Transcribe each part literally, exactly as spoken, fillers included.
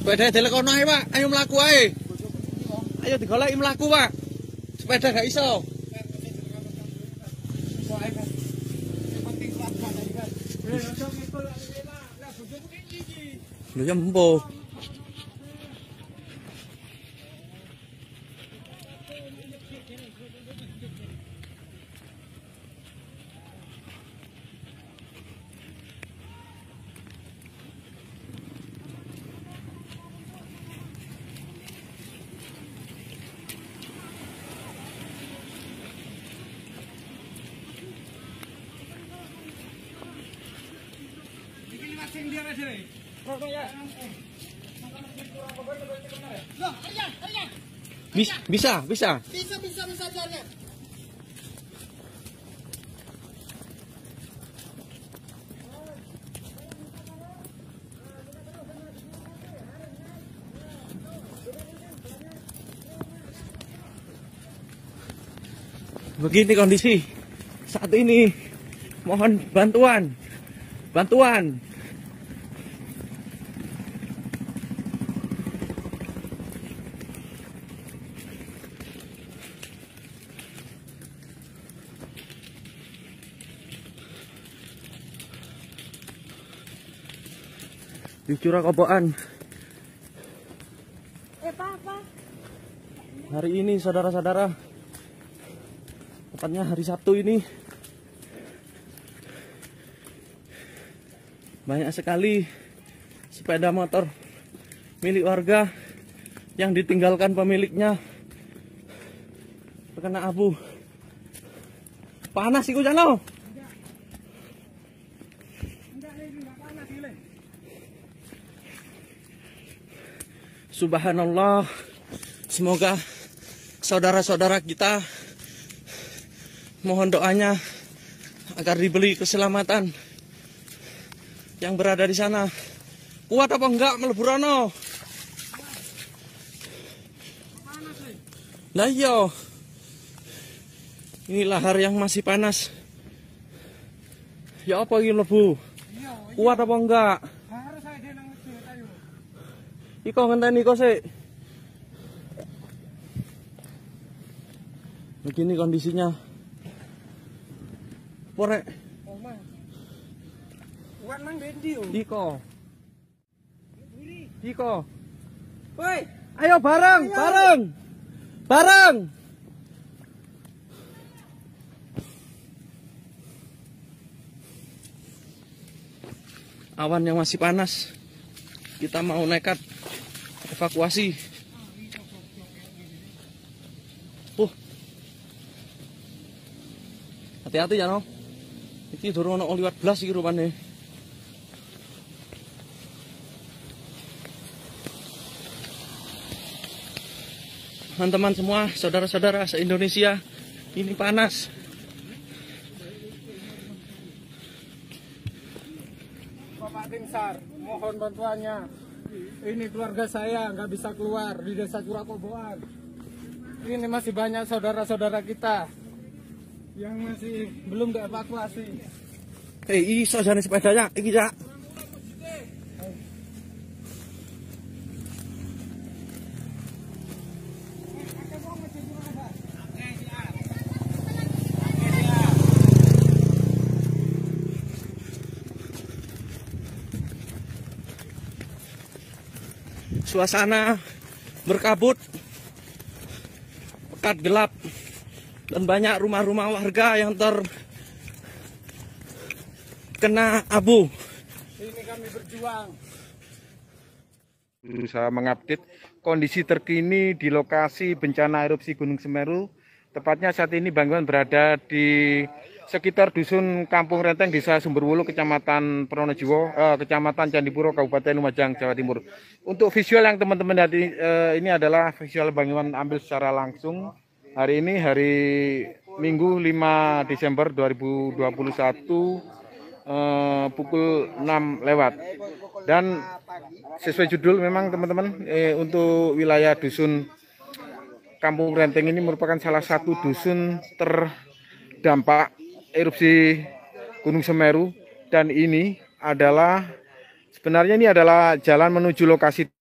Sepeda telekono ae, Pak. Ayo mlaku ae. Ayo digoleki mlaku, Pak. Sepeda gak iso. Lho ya empo. Bisa, bisa, bisa. Bisa, bisa, bisa jalan. Begini kondisi saat ini. Mohon bantuan. Bantuan. Di Curah Koboan. Eh, Papa. Hari ini saudara-saudara, tepatnya hari Sabtu ini, banyak sekali sepeda motor milik warga yang ditinggalkan pemiliknya terkena abu. Panas iku jano. Subhanallah. Semoga saudara-saudara kita, mohon doanya agar diberi keselamatan yang berada di sana. Kuat apa enggak meleburono? Lah iya. Ini lahar yang masih panas. Ya apa ini lebu? Kuat apa enggak? Iko ngenteni kok sih. Begini kondisinya. Porek. Kuat mang bendi yo. Iko. Iko. Woi, ayo bareng, ayo. bareng. Bareng. Awan yang masih panas. Kita mau nekat evakuasi. Uh. Hati-hati ya no. Iki durung ono liwat blas iki rupane. Teman-teman semua, saudara-saudara se-Indonesia, ini panas. Bapak Timsar, mohon bantuannya. Ini keluarga saya nggak bisa keluar di desa Curah Koboan. Ini masih banyak saudara-saudara kita yang masih belum dievakuasi. Eh, iso jane sepedanya, iki ya. Suasana berkabut, pekat gelap, dan banyak rumah-rumah warga yang terkena abu. Ini kami berjuang. Berusaha mengupdate kondisi terkini di lokasi bencana erupsi Gunung Semeru. Tepatnya saat ini Bang Iwan berada di sekitar dusun Kampung Renteng, Desa Sumberwulu, Kecamatan Pronojiwo, eh, Kecamatan Candipuro, Kabupaten Lumajang, Jawa Timur. Untuk visual yang teman-teman lihat ini, eh, ini adalah visual Bang Iwan ambil secara langsung hari ini, hari Minggu lima Desember dua ribu dua puluh satu, eh, pukul enam lewat. Dan sesuai judul memang teman-teman, eh, untuk wilayah dusun Kampung Renteng ini merupakan salah satu dusun terdampak erupsi Gunung Semeru, dan ini adalah sebenarnya ini adalah jalan menuju lokasi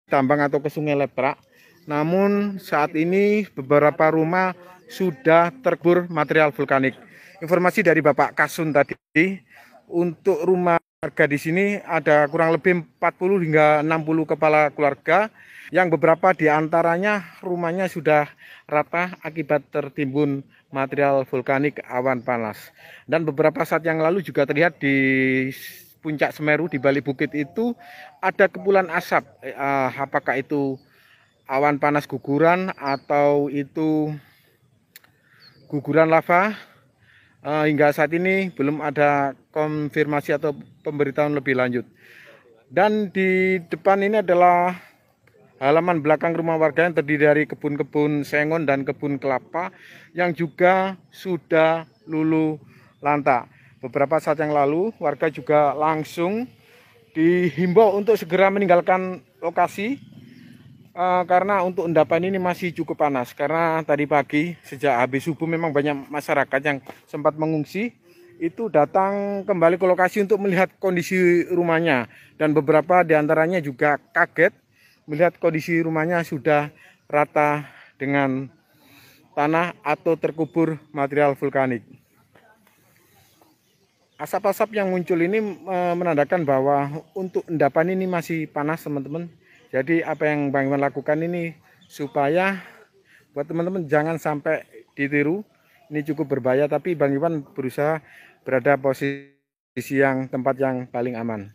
Tambang atau ke Sungai Leprak. Namun saat ini beberapa rumah sudah terkubur material vulkanik. Informasi dari Bapak Kasun tadi, untuk rumah warga di sini ada kurang lebih empat puluh hingga enam puluh kepala keluarga, yang beberapa di antaranya rumahnya sudah rata akibat tertimbun material vulkanik awan panas. Dan beberapa saat yang lalu juga terlihat di puncak Semeru, di balik bukit itu ada kepulan asap. Eh, apakah itu awan panas guguran atau itu guguran lava? Uh, hingga saat ini belum ada konfirmasi atau pemberitahuan lebih lanjut. Dan di depan ini adalah halaman belakang rumah warga yang terdiri dari kebun-kebun sengon dan kebun kelapa yang juga sudah luluh lantak. Beberapa saat yang lalu warga juga langsung dihimbau untuk segera meninggalkan lokasi. Uh, karena untuk endapan ini masih cukup panas, karena tadi pagi sejak habis subuh memang banyak masyarakat yang sempat mengungsi itu datang kembali ke lokasi untuk melihat kondisi rumahnya, dan beberapa diantaranya juga kaget melihat kondisi rumahnya sudah rata dengan tanah atau terkubur material vulkanik. Asap-asap yang muncul ini uh, menandakan bahwa untuk endapan ini masih panas, teman-teman. Jadi apa yang Bang Iwan lakukan ini supaya buat teman-teman jangan sampai ditiru. Ini cukup berbahaya, tapi Bang Iwan berusaha berada posisi yang tempat yang paling aman.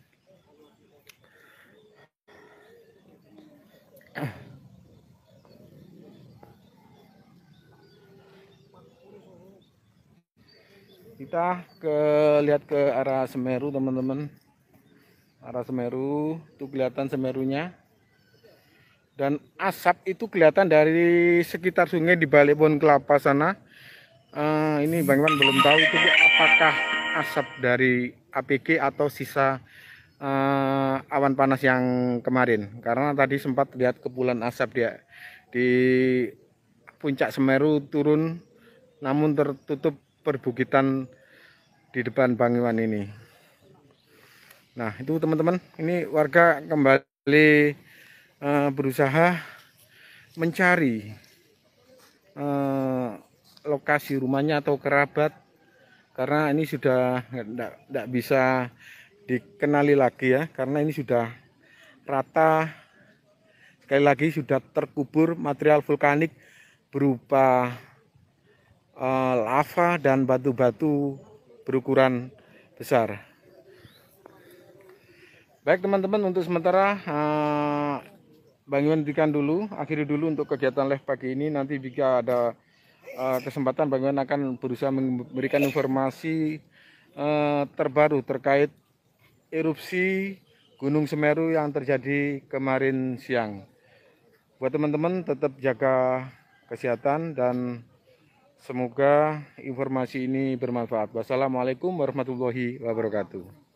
Kita ke lihat ke arah Semeru, teman-teman. Arah Semeru, tuh kelihatan Semerunya. Dan asap itu kelihatan dari sekitar sungai di balik pohon kelapa sana. Uh, ini Bang Iwan belum tahu itu apakah asap dari A P G atau sisa uh, awan panas yang kemarin. Karena tadi sempat lihat kepulan asap dia di puncak Semeru turun, namun tertutup perbukitan di depan Bang Iwan ini. Nah itu teman-teman, ini warga kembali Uh, berusaha mencari uh, lokasi rumahnya atau kerabat, karena ini sudah tidak bisa dikenali lagi ya, karena ini sudah rata, sekali lagi sudah terkubur material vulkanik berupa uh, lava dan batu-batu berukuran besar. Baik teman-teman, untuk sementara uh, Bang Iwan hentikan dulu, akhiri dulu untuk kegiatan live pagi ini. Nanti jika ada uh, kesempatan, Bang Iwan akan berusaha memberikan informasi uh, terbaru terkait erupsi Gunung Semeru yang terjadi kemarin siang. Buat teman-teman tetap jaga kesehatan dan semoga informasi ini bermanfaat. Wassalamualaikum warahmatullahi wabarakatuh.